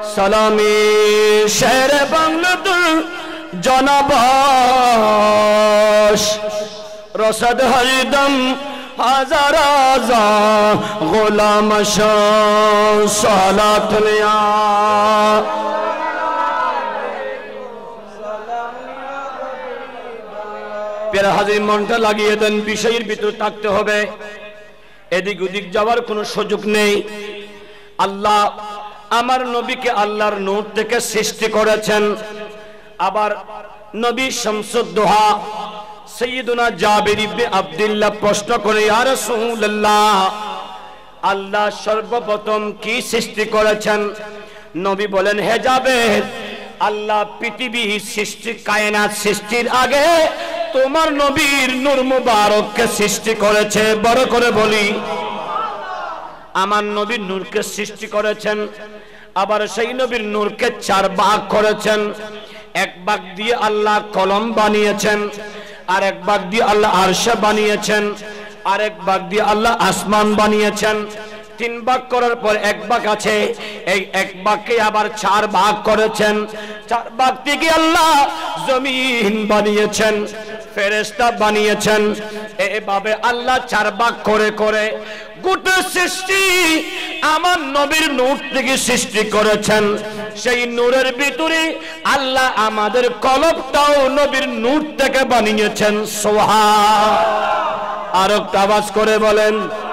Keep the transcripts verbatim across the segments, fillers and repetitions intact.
সালামি শের বাংলাদুর জনবাস রসদ হরদম হাজার হাজার গোলাম সালাত লিয়া প্যারা হাজির মনটা লাগিয়ে দেন বিষয়ের ভিতর থাকতে হবে এদিক ওদিক যাওয়ার কোনো সুযোগ নেই আল্লাহ আমার নবীকে আল্লাহর নূর থেকে সৃষ্টি করেছেন আবার নবী শামসুদ্দোহা সাইয়্যিদুনা জাবির ইবনে আব্দুল্লাহ প্রশ্ন করে ইয়া রাসূলুল্লাহ আল্লাহ সর্বপ্রথম কি সৃষ্টি করেছেন নবী বলেন হে জাবের আল্লাহ পৃথিবী সৃষ্টি কায়নাত সৃষ্টির আগে তোমার নবীর নূর মুবারককে সৃষ্টি করেছে বড় করে বলি আমার নবীর নূরকে সৃষ্টি করেছেন আবার সেই নবীর নূরকে চার ভাগ করেছেন এক ভাগ দিয়ে আল্লাহ কলম বানিয়েছেন আর এক ভাগ দিয়ে আল্লাহ আরশ বানিয়েছেন আর এক ভাগ দিয়ে আল্লাহ আসমান বানিয়েছেন তিন ভাগ করার পর এক ভাগ আছে এই এক ভাগকে আবার চার ভাগ করেছেন চার ভাগ থেকে আল্লাহ জমিন বানিয়েছেন ফেরেশতা বানিয়েছেন এভাবে আল্লাহ চার ভাগ করে করে গোটা সৃষ্টি আমার নবীর নূর থেকে সৃষ্টি করেছেন সেই নূরের ভিতরে আল্লাহ আমাদের কলবটাও নবীর নূর থেকে বানিয়েছেন সুবহান আর একটা আওয়াজ করে বলেন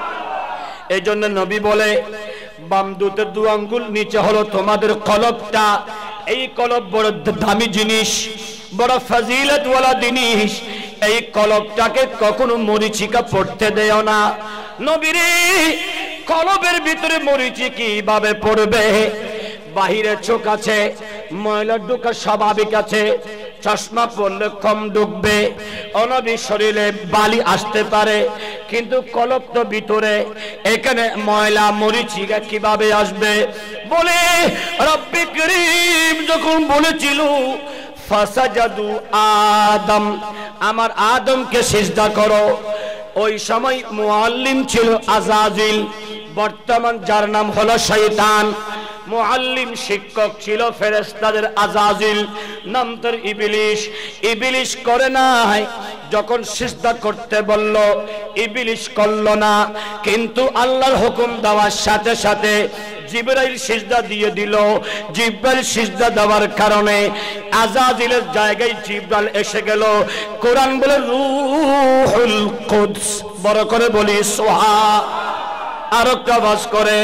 এই জন্য নবী বলে বাম দুতের দু আঙ্গুল নিচে হলো তোমাদের কলবটা এই কলব বড় দামি জিনিস বড় ফজিলত ওয়ালা জিনিস এই কলবটাকে কখনো মরিচিকা পড়তে দেও না নবীরে কলবের ভিতরে মরিচি কিভাবে পড়বে বাহিরে চোখ আছে ময়লা ঢোকা স্বাভাবিক আছে চশমা পরলে কম ঢুকবে অনবী শরীরে বালি আসতে পারে কিন্তু কলব তো ভিতরে এখানে ময়লা মরিচিকা কিভাবে আসবে বলে রব্বি করিম যখন বলেছিল ফাসাজাদু আদম আমার আদমকে সিজদা করো ওই সময় মুআল্লিম ছিল আজাজিল বর্তমান যার নাম হলো শয়তান মুআল্লিম শিক্ষক ছিল ফেরেশতাদের আজাজিল নাম তার ইবলিস ইবলিস করে নাই যখন সিজদা করতে বলল ইবলিস করলো না কিন্তু আল্লাহর হুকুম দেওয়ার সাথে সাথে জিবরাইল সিজদা দিয়ে দিল জিবরাইল সিজদা দেওয়ার কারণে আজাজিলের জায়গায় জিবরাইল এসে গেল কোরআন বলে রূহুল কুদস বড় করে বলি সুবহান আর একটা আওয়াজ করে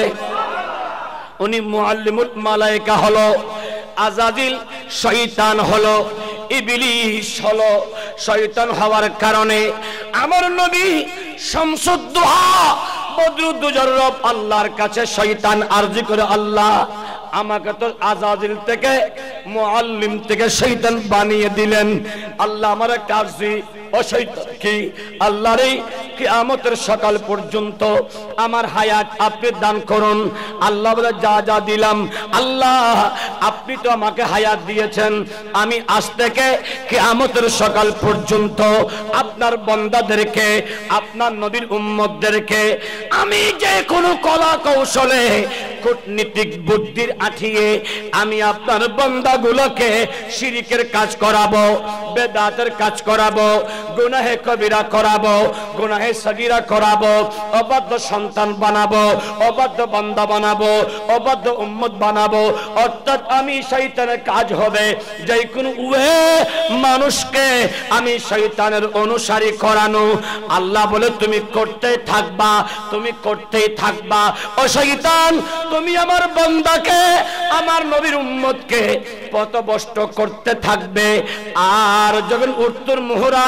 উনি মুআল্লিমুল মালায়েকা হলো আজাজিল শয়তান হলো ইবলিস হলো শয়তান হওয়ার কারণে আমার নবী শামসুদ্দোহা বদরুদ্দোজার রব আল্লাহর কাছে শয়তান আরজি করে আল্লাহ আমাকে তো আজাজিল থেকে মুআল্লিম থেকে শয়তান বানিয়ে দিলেন আল্লাহ আমার কাজী ও শয়তান কি আল্লাহর কিয়ামতের সকাল পর্যন্ত আমার হায়াত আপনি দান করুন আল্লাহ বলে যা যা দিলাম আল্লাহ আপনি তো আমাকে হায়াত দিয়েছেন আমি আজ থেকে কিয়ামতের সকাল পর্যন্ত আপনার বান্দাদেরকে আপনার নবীর উম্মতদেরকে আমি যে কোনো কলা কৌশলে কূটনীতিক বুদ্ধির আঠিয়ে আমি আপনার বান্দাগুলোকে শিরকের কাজ করাবো বেদাতের কাজ করাবো গুনাহে কবিরা করাবো গুনাহে সগীরা করাবো অবাধ্য সন্তান বানাবো অবাধ্য বান্দা বানাবো অবাধ্য উম্মত বানাবো অর্থাৎ আমি শয়তানের কাজ হবে যে কোনো উয়ে মানুষকে আমি শয়তানের অনুসারী করানো আল্লাহ বলে তুমি করতে থাকবা তুমি করতেই থাকবা ও শয়তান তুমি আমার বান্দাকে আমার নবীর উম্মতকে পথভ্রষ্ট করতে থাকবে আর যখন উত্তর মোহরা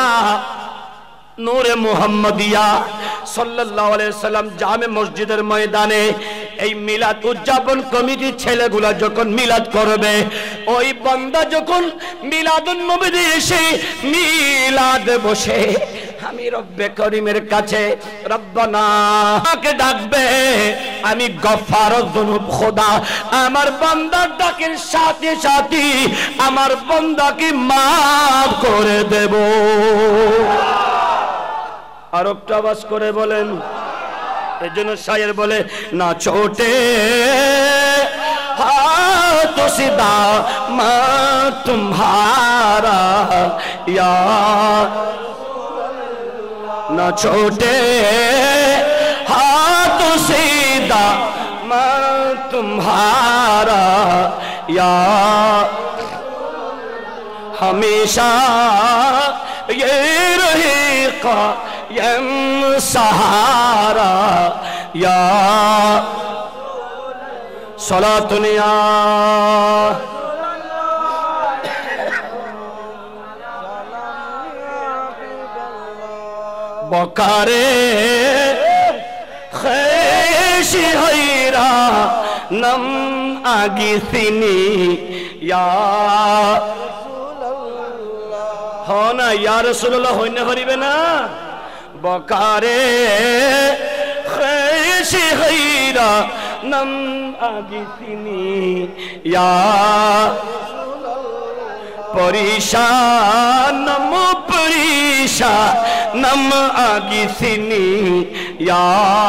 নূরে মুহাম্মদিয়া সাল্লাল্লাহু আলাইহি সাল্লাম জামে মসজিদের ময়দানে এই মিলাদ উদযাপন কমিটির ছেলেগুলা যখন মিলাদ করবে ওই বান্দা যখন মিলাদুন নবীতে এসে মিলাদ বসে আমি রব্বে করিমের কাছে রব্বানা কে ডাকবে আমি গফফার যুনুব খোদা আমার বান্দার ডাকের সাথে সাথে আমার বান্দাকে maaf করে দেব আর একটা আওয়াজ করে বলেন এজন্য শায়ের বলে না ছোটে হাত तो सीधा मैं तुम्हारा या न छोटे हाथों सीधा मैं तुम्हारा या हमेशा ये रहेगा ये सहारा या सलातुनिया बकारे खैशी हैरा नम आगी सिनी या हो ना या रसूलुल्लाह होने भरिबे ना बकारे खैशी हैरा नम आगी सिनी या परेशान नम परेशान नम आगी सिनी या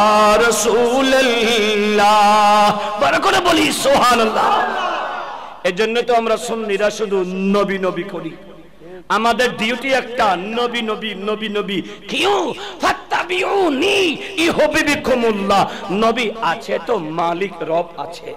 रसूलल्लाह बड़ा করে বলি সুবহানাল্লাহ। এজন্য তো আমরা সুন্নিরা শুধু নবী নবী করি, আমাদের ডিউটি একটা নবী নবী নবী নবী কিউ ফাত্তাবিউনি ইহুবিকুমুল্লাহ। নবী আছে তো মালিক রব আছে,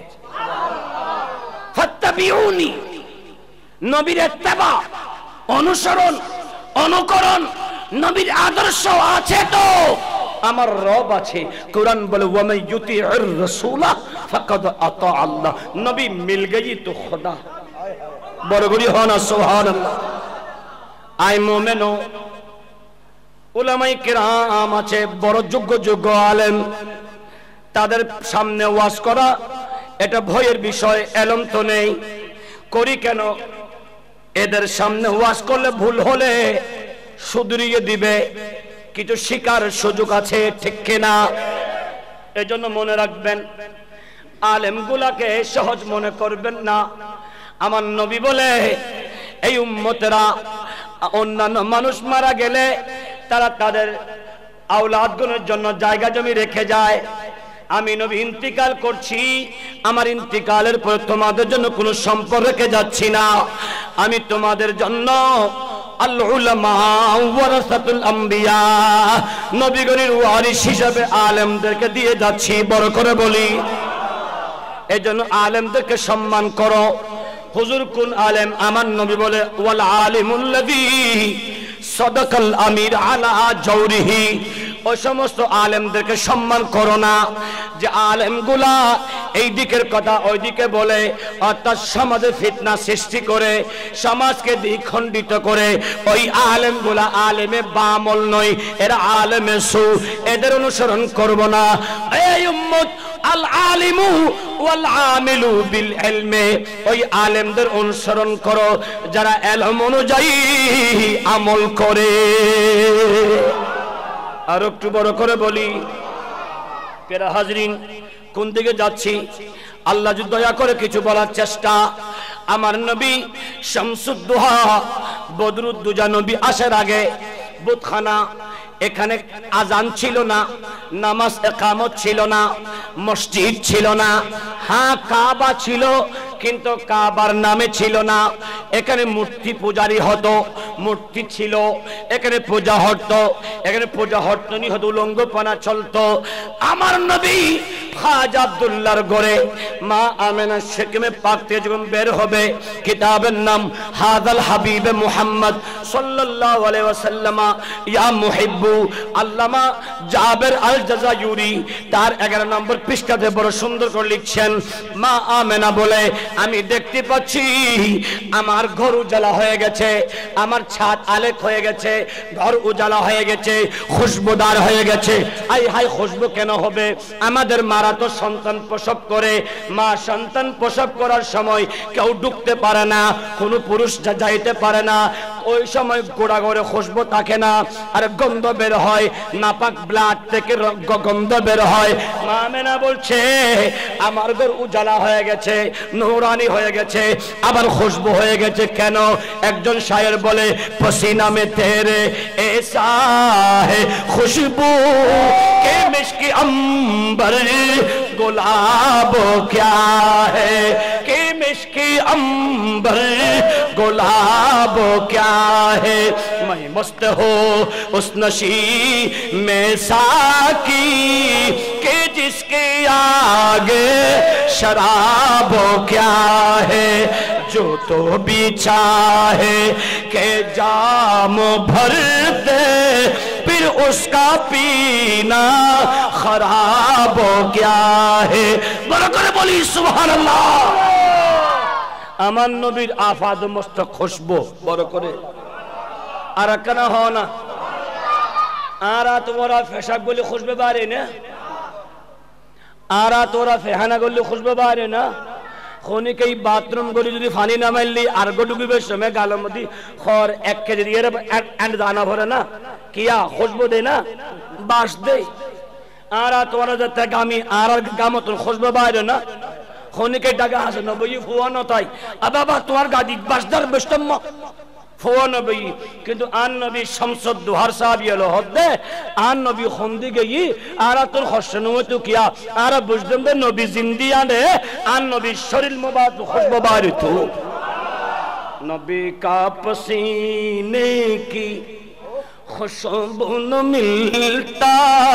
ফাত্তাবিউনি নবীর ইত্তেবা অনুসরণ অনুকরণ, নবীর আদর্শ আছে তো আমার রব আছে। কুরআন বলে ওয়া ইউতিউর রাসূলা ফাকাদ আতা আল্লাহ, নবী মিল গই তো খোদা। বড় গরি হন সুবহানাল্লাহ। আই মুমিনো উলামায়ে কিরাম আছে বড় যোগ্য যোগ্য আলেম, তাদের সামনে ওয়াজ করা এটা ভয়ের বিষয়, এলম তো নেই। করি কেন? এদের সামনে ওয়াজ করলে ভুল হলে শুধরিয়ে দিবে, কিছু শিকার সুযোগ আছে, ঠিক কিনা? এজন্য মনে রাখবেন আলেমগুলাকে সহজ মনে করবেন না। আমার নবী বলে এই উম্মতেরা অন্যান্য মানুষ মারা গেলে তারা তাদের আওলাদগুলোর জন্য জায়গা জমি রেখে যায়। আমি নবী ইন্তিকাল করছি, আমার ইন্তিকালের পর তোমাদের জন্য কোনো সম্পদ রেখে যাচ্ছি না। আমি তোমাদের জন্য আল উলামা ওয়ারাসাতুল আম্বিয়া, নবীগণের ওয়ারিস হিসাবে আলেমদেরকে দিয়ে যাচ্ছি। বড় করে বলি এজন্য আলেমদেরকে সম্মান করো। হুজুর কোন আলেম? আমার নবী বলে ওয়াল আলিমুল্লাযী সাদাকাল আমির আলা জাওরিহি। ওই সমস্ত আলেমদেরকে সম্মান করো না যে আলেমগুলা এই দিকের কথা ওই দিকে বলে, অর্থাৎ সমাজে ফিতনা সৃষ্টি করে, সমাজকে দ্বিখণ্ডিত করে। ওই আলেমগুলা আলেমে বামল নয়, এরা আলেমে সু, এদের অনুসরণ করব না। এই উম্মত আল আলিমু ওয়াল আমিলু বিল ইলমি, ওই আলেমদের অনুসরণ করো যারা ইলম অনুযায়ী আমল করে। আর একটু বড় করে বলি প্রিয় হাজরিন, কোন দিকে যাচ্ছি? আল্লাহ যদি দয়া করে কিছু বলার চেষ্টা। আমার নবী শামসুদ্দোহা বদরুদ্দুজা নবী আসার আগে বুতখানা, এখানে আজান ছিল না, নামাজ ইকামত ছিল না, মসজিদ ছিল না। হ্যাঁ কাবা ছিল, কিন্তু কাবার নামে ছিল না। এখানে মূর্তি পূজারি হতো, মূর্তি ছিল, এখানে পূজা হতো, এখানে পূজা হটনি হতো, উলঙ্গপনা চলতো। আমার নবী খাজা আব্দুল্লাহর ঘরে মা আমেনা শেকমে পাক থেকে যখন বের হবে, কিতাবের নাম হাদাল হাবিবে মুহাম্মদ সাল্লাল্লাহু আলাইহি ওয়াসাল্লাম ইয়া মুহিব্বু, আল্লামা জাবের আল জাযায়ুরি তার এগারো নম্বর পৃষ্ঠাতে বড় সুন্দর করে লিখছেন, মা আমেনা বলে আমি দেখতে পাচ্ছি আমার ঘর উজালা হয়ে গেছে, আমার ছাদ আলেক হয়ে গেছে, ঘর উজালা হয়ে গেছে, খুশবুদার হয়ে গেছে। আই হাই খুশবু কেন হবে? আমাদের মারা তো সন্তান প্রসব করে, মা সন্তান প্রসব করার সময় কেউ ঢুকতে পারে না, কোনো পুরুষ যাইতে পারে না। ওই সময় গোড়া ঘরে খুশবু থাকে না, আর গন্ধ বের হয়, নাপাক ব্লাড থেকে গন্ধ বের হয়। মা আমেনা বলছে আমার ঘর উজালা হয়ে গেছে, নূরানি হয়ে গেছে, আবার খুশবু হয়ে গেছে। কেন? একজন শায়ের বলে পসিনা মে তেরে ऐसा है खुशबू के मिश्क अंबर गुलाब क्या है कि इश्की अंबर गुलाब क्या है, मैं मस्त हो उस नशी में साकी के जिसके आगे शराब क्या है, जो तो भी चाहे के जाम भर दे फिर उसका पीना खराब क्या है। बड़ा करे बोली सुभान अल्लाह। আমার নবীর আফাদ মস্ত খুশবু বড় করে আর কেন হ না আরা তোমরা পেশাব বলে খুশবে বারে না আরা তোরা ফেহানা গলি খুশবে বারে না খনি কই বাথরুম গলি যদি পানি না মারলি আর গডুবিবে সময় গালমদি খর এক কেজি দিয়ে এন্ড দানা ভরে না কিয়া খুশবু দে না বাস দে আরা তোরা যেতে গামি আর গামত খুশবে বারে না খনিকে ডাকা হাসে নবী ফুয়ানো তাই আবাবা তোমার গাদি বাসদার বেষ্টম ফুয়ানো বই কিন্তু আন নবী শামসুদ দুহার সাহাবী হলো হদে আন নবী খন্দি গই আর তোর হসনু তো কিয়া আর বুঝদম দে নবী জিন্দিয়া নে আন নবী শরীর মুবারক খুশবু বারিতু নবী কা পসিনে কি खुशबू न मिलता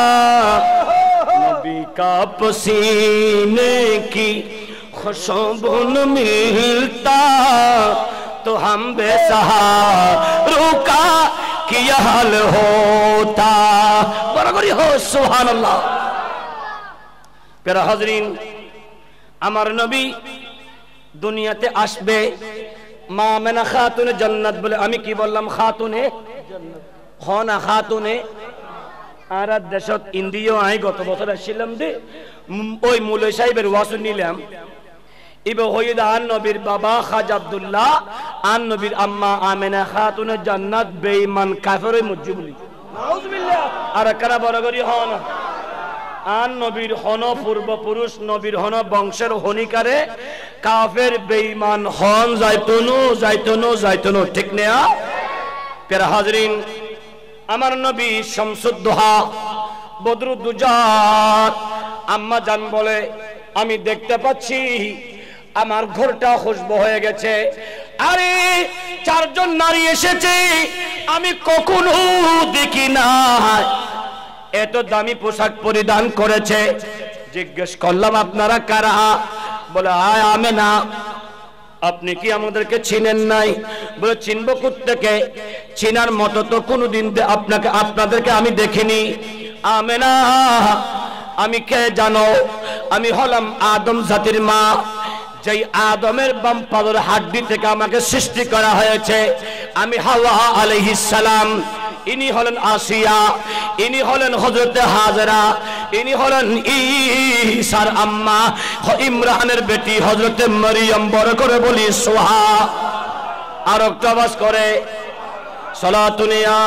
नबी का पसीने की खुशबू न मिलता तो हम बेसहारों का क्या हाल होता। बराबरी हो सुभान अल्लाह। प्यारा हाजरीन আমার নবী দুনিয়াতে আসবে মা আমেনা খাতুনে জান্নাত বলে আমি কি বললাম খাতুনে জান্নাত হনা খাতুনে আর দেশত ইন্ডিয়া আই গত বছর আসছিলাম দে ওই মুলাই সাহেবের ওয়াসু নিলাম ইবে হইদ আন নবীর বাবা খাজা আব্দুল্লাহ আন নবীর আম্মা আমেনা খাতুনে জান্নাত বেঈমান কাফের মুজি বলি নাউজুবিল্লাহ আর কারা বরাবরই হন আন নবীর হন পূর্বপুরুষ নবীর হন বংশের হনিকারে কাফের বেঈমান হন যাইতনো যাইতনো যাইতনো ঠিক না। প্যারা হাজরিন আমার নবী শামসুদ্দোহা বদরুদ্দুজাত আম্মা জান বলে আমি দেখতে পাচ্ছি আমার ঘরটা খুশবু হয়ে গেছে। আরে চারজন নারী এসেছে আমি কখনো দেখি না এত দামি পোশাক পরিধান করেছে। জিজ্ঞেস করলাম আপনারা কারা? বলে আয় আমেনা আপনি কি আমাদেরকে চিনেন নাই? বলে চিনব কোত্থেকে, চিনার মতো তো কোনোদিন আপনাকে আপনাদেরকে আমি দেখিনি। আমেনা আমি কে জানো? আমি হলাম আদম জাতির মা, যেই আদমের বাম পায়ের হাড্ডি থেকে আমাকে সৃষ্টি করা হয়েছে। আমি হাওয়া আলাইহিস সালাম, ইনি হলেন আসিয়া, ইনি হলেন হযরতে হাজরা, ইনি হলেন ঈসার আম্মা ইমরানের বেটি হযরতে মরিয়ম। বড় করে বলি সুবহা। আর একটা আওয়াজ করে সালাতুনিয়া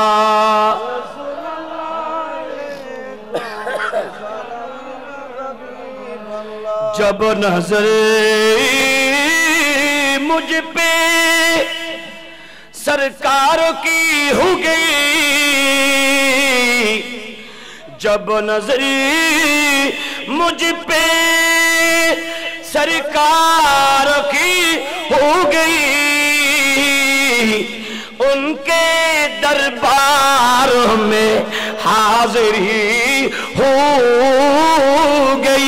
जब नजर मुझ पे सरकार की हो गई, जब नजर मुझ पे सरकार की हो गई, उनके दरबार में हाजिरी हो गई।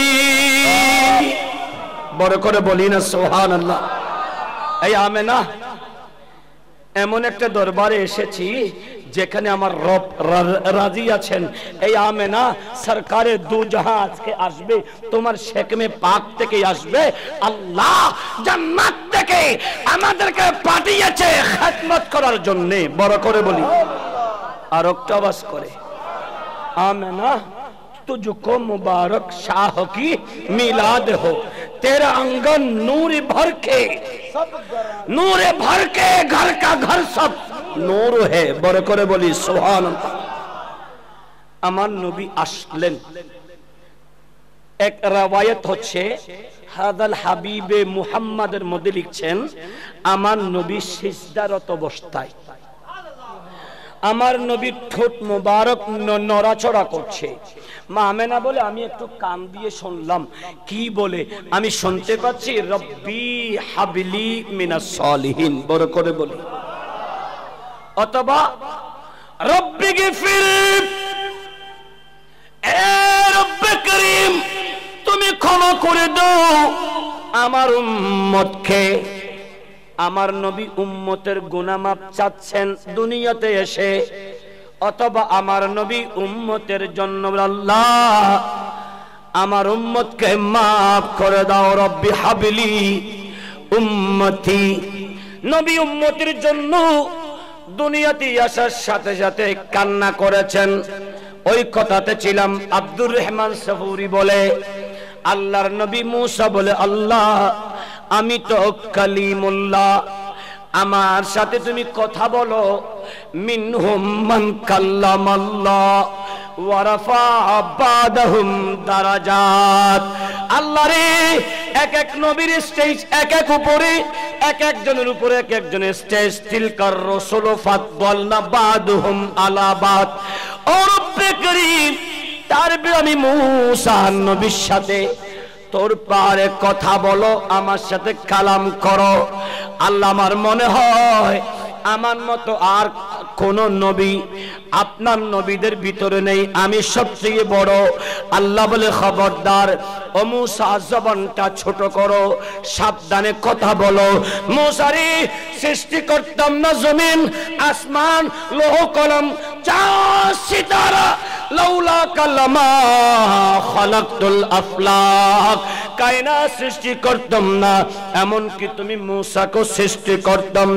বড় করে বলি না সুবহানাল্লাহ। এই আমেনা এমন একটা দরবারে এসেছি যেখানে আমার রব রাজি আছেন। এই আমেনা সরকারের দু জাহাঁ আজকে আসবে, তোমার শেকমে পাক থেকে আসবে। আল্লাহ জান্নাত থেকে আমাদেরকে পাঠিয়েছে খিদমত করার জন্য। বড় করে বলি আর একটা আওয়াজ করে আমেনা तुझको मुबारक शाह की मिलाद हो, तेरा आंगन नूर भर के नूर भर के घर का घर सब नूर है। बड़े करे बोली सुभान अल्लाह। আমার নবী আসলেন। এক রওয়ায়াত হচ্ছে হাদাল হাবিবে মুহাম্মাদের মধ্যে লিখছেন আমার নবী সিজদারত অবস্থায়, আমার নবীর ঠোঁট মোবারক নড়াচড়া করছে, মা আমেনা বলে আমি একটু কান দিয়ে শুনলাম কি বলে, আমি শুনতে পাচ্ছি রব্বি হাবলি মিনাস সালিহিন, বড় করে বলি, অথবা রব্বি গফির, এ রব্বে করিম তুমি ক্ষমা করে দাও আমার উম্মতকে। আমার নবী উম্মতের গুনাহ মাপ চাচ্ছেন দুনিয়াতে এসে, অথবা আমার নবী উম্মতের জন্য আল্লাহ আমার উম্মতকে মাফ করে দাও, রব্বি হাবলি উম্মতি। নবী উম্মতের জন্য দুনিয়াতে আসার সাথে সাথে কান্না করেছেন। ওই কথাতে ছিলাম আব্দুর রহমান সাফুরি বলে, আল্লাহর নবী মুসা বলে, আল্লাহ আমি তো কালিমুল্লাহ, আমার সাথে তুমি কথা বলো। মিনহুম মান কাল্লামাল্লাহ ওয়া রাফা বাদাহুম দারাজাত। আল্লাহ রে, এক এক নবীর স্টেজ এক এক উপরে, এক একজনের উপরে এক একজনের স্টেজ। তিলকার রাসূল ফাদদালনা বাদহুম আলা বাদ। ও রব্বে করিম, তার আমি মুসা নবীর সাথে তোর পারে কথা বলো, আমার সাথে কালাম করো। আল্লাহ আমার মনে হয় আমার মতো আর কোন নবী আপনার নবীদের ভিতরে নেই, আমি সবচেয়ে বড়। আল্লাহ বলে খবরদার ও মুসা, জবানটা ছোট করো, সাবধানে কথা বলো। মুসারি সৃষ্টি করতাম না জমিন আসমান লৌহ কলম চাঁদ সিতারা, লাউলা কালামা খালাকতুল আফলাক, কায়নাত সৃষ্টি করতাম না, এমনকি তুমি মুসাকে সৃষ্টি করতাম